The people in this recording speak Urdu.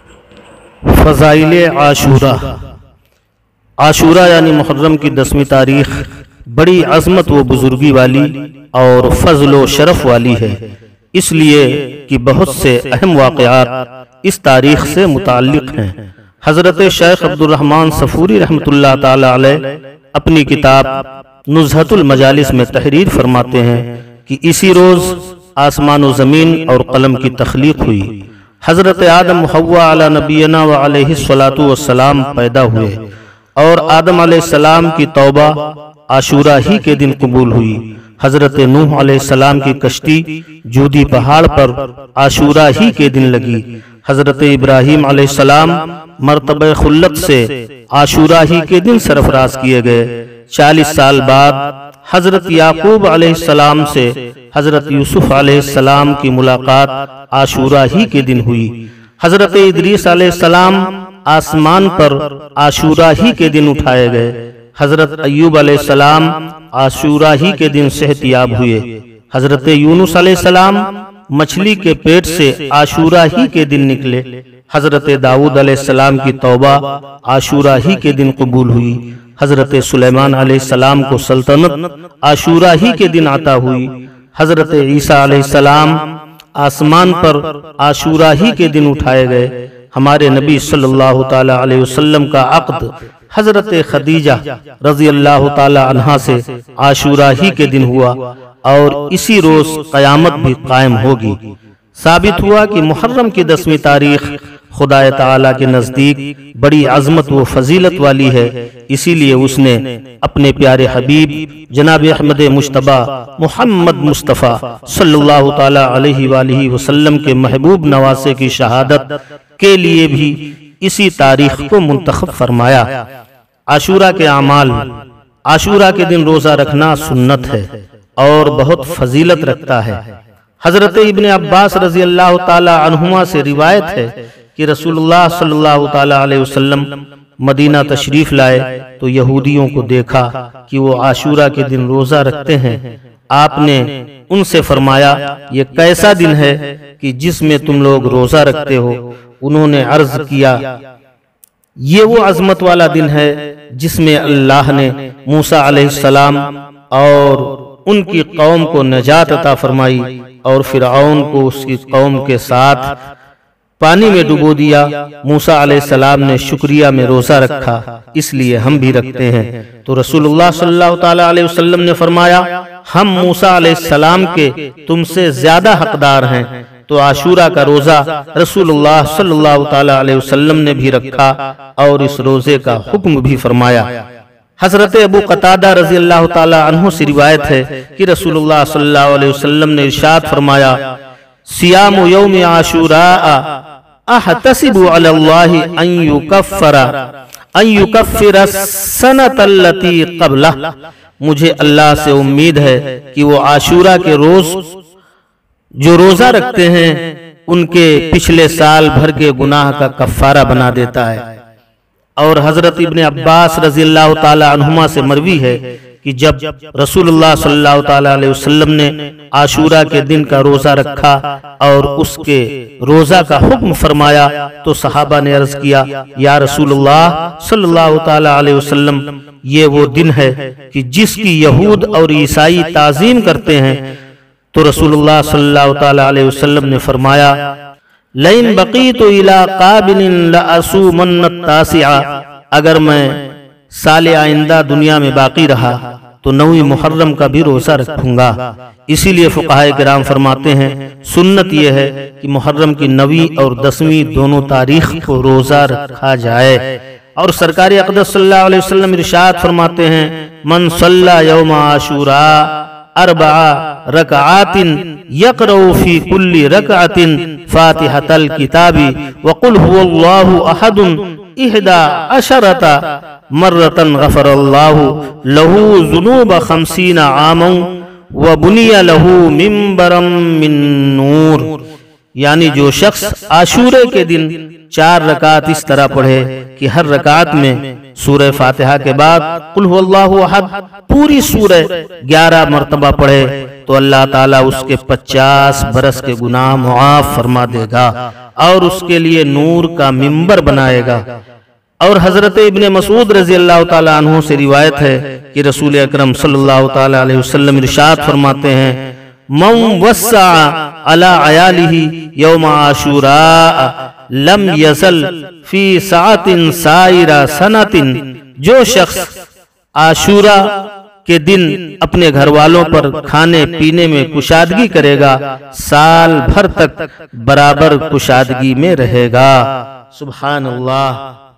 فضائل عاشورہ۔ عاشورہ یعنی محرم کی 10ویں تاریخ بڑی عظمت و بزرگی والی اور فضل و شرف والی ہے، اس لیے کہ بہت سے اہم واقعات اس تاریخ سے متعلق ہیں۔ حضرت شیخ عبدالرحمن صفوری رحمۃ اللہ تعالی علیہ اپنی کتاب نزہۃ المجالس میں تحریر فرماتے ہیں کہ اسی روز آسمان و زمین اور قلم کی تخلیق ہوئی، حضرت آدم حوا علی نبینا و علیہ الصلاۃ والسلام پیدا ہوئے، اور آدم علیہ السلام کی توبہ عاشورہ ہی کے دن قبول ہوئی۔ حضرت نوح علیہ السلام کی کشتی جودی پہاڑ پر عاشورہ ہی کے دن لگی۔ حضرت ابراہیم علیہ السلام مرتبہ خلت سے عاشورہ ہی کے دن سرفراز کیے گئے۔ 40 سال بعد حضرت یعقوب علیہ السلام سے حضرت یوسف علیہ السلام کی ملاقات عاشورہ ہی کے دن ہوئی۔ حضرت ادریس علیہ السلام آسمان پر عاشورہ ہی کے دن اٹھائے گئے۔ حضرت ایوب علیہ السلام عاشورہ ہی کے دن صحت یاب ہوئے۔ حضرت یونس علیہ السلام مچھلی کے پیٹ سے عاشورہ ہی کے دن نکلے۔ حضرت داؤد علیہ السلام کی توبہ عاشورہ ہی کے دن قبول ہوئی۔ حضرت سلیمان علیہ السلام کو سلطنت عاشورہ ہی کے دن عطا ہوئی۔ حضرت عیسیٰ علیہ السلام آسمان پر عاشورہ ہی کے دن اٹھائے گئے۔ ہمارے نبی صلی اللہ تعالی علیہ وسلم کا عقد حضرت خدیجہ رضی اللہ تعالی عنہا سے عاشورہ ہی کے دن ہوا، اور اسی روز قیامت بھی قائم ہوگی۔ ثابت ہوا کہ محرم کی 10ویں تاریخ خدا تعالیٰ کے نزدیک بڑی عظمت و فضیلت والی ہے، اسی لیے اس نے اپنے پیارے حبیب جناب احمد مجتبی محمد مصطفیٰ صلی اللہ تعالی علیہ وآلہ وسلم کے محبوب نواسے کی شہادت کے لیے بھی اسی تاریخ کو منتخب فرمایا۔ عاشورہ کے اعمال۔ عاشورہ کے دن روزہ رکھنا سنت ہے اور بہت فضیلت رکھتا ہے۔ حضرت ابن عباس رضی اللہ تعالی عنہما سے روایت ہے کہ رسول اللہ صلی اللہ تعالی علیہ وسلم مدینہ تشریف لائے تو یہودیوں کو دیکھا کہ وہ عاشورہ کے دن روزہ رکھتے ہیں۔ آپ نے ان سے فرمایا، یہ کیسا دن ہے کہ جس میں تم لوگ روزہ رکھتے ہو؟ انہوں نے عرض کیا، یہ وہ عظمت والا دن ہے جس میں اللہ نے موسیٰ علیہ السلام اور ان کی قوم کو نجات عطا فرمائی، اور فرعون کو اس کی قوم کے ساتھ پانی میں ڈبو دیا۔ موسیٰ علیہ السلام نے شکریہ میں روزہ رکھا، اس لیے ہم بھی رکھتے ہیں۔ تو رسول اللہ صلی اللہ تعالی علیہ وسلم نے فرمایا، ہم موسیٰ علیہ السلام کے تم سے زیادہ حقدار ہیں۔ تو عاشورہ کا روزہ رسول اللہ صلی اللہ تعالی علیہ وسلم نے بھی رکھا اور اس روزے کا حکم بھی فرمایا۔ حضرت ابو قتادہ رضی اللہ تعالی عنہ سے روایت ہے کہ رسول اللہ صلی اللہ علیہ وسلم نے ارشاد فرمایا، صیام یوم عاشوراء احتسب علی اللہ ان یکفر السنۃ التی قبلہ، مجھے اللہ سے امید ہے کہ وہ عاشورہ کے روز جو روزہ رکھتے ہیں ان کے پچھلے سال بھر کے گناہ کا کفارہ بنا دیتا ہے۔ اور حضرت ابن عباس رضی اللہ تعالی عنہما سے مروی ہے کہ جب رسول اللہ صلی اللہ تعالی علیہ وسلم نے عاشورہ کے دن کا روزہ رکھا اور اس کے روزہ کا حکم فرمایا تو صحابہ نے عرض کیا، یا رسول اللہ صلی اللہ تعالی علیہ وسلم، یہ وہ دن ہے کہ جس کی یہود اور عیسائی تعظیم کرتے ہیں۔ تو رسول اللہ صلی اللہ تعالی علیہ وسلم نے فرمایا، لَإِن بَقِيتُ إِلَىٰ قَابِلٍ لَأَصُومَنَّ التَّاسِعَ، اگر میں سال آئندہ دنیا میں باقی رہا تو 9 محرم کا بھی روزہ رکھوں گا۔ اسی لیے فقہائے کرام فرماتے ہیں، سنت یہ ہے کہ محرم کی 9 اور 10ویں دونوں تاریخ کو روزہ رکھا جائے۔ اور سرکار اقدس صلی اللہ علیہ وسلم ارشاد فرماتے ہیں، من صلی یوم عاشوراء 4 رکعات یقرأ فی کل رکعت فاتحۃ الکتاب وقل هو اللہ احد 11 مرۃ غفر اللہ لہ ذنوب 50 عاما وبنی لہ منبرا من نور، یعنی جو شخص عاشورے کے دن 4 رکعت اس طرح پڑھے کہ ہر رکعت میں سورہ فاتحہ کے بعد قل هو اللہ احد پوری سورہ 11 مرتبہ پڑھے تو اللہ تعالیٰ اس کے 50 برس کے گناہ معاف فرما دے گا اور اس کے لیے نور کا منبر بنائے گا۔ اور حضرت ابن مسعود رضی اللہ تعالیٰ عنہ سے روایت ہے کہ رسول اکرم صلی اللہ تعالیٰ علیہ وسلم ارشاد فرماتے ہیں من وسع علی عیالہ یوم عاشوراء لم یزل فی ساعت سائر سنۃ، جو شخص عاشورہ کے دن اپنے گھر والوں پر کھانے پینے میں کشادگی کرے گا سال بھر تک برابر کشادگی میں رہے گا۔ سبحان اللہ۔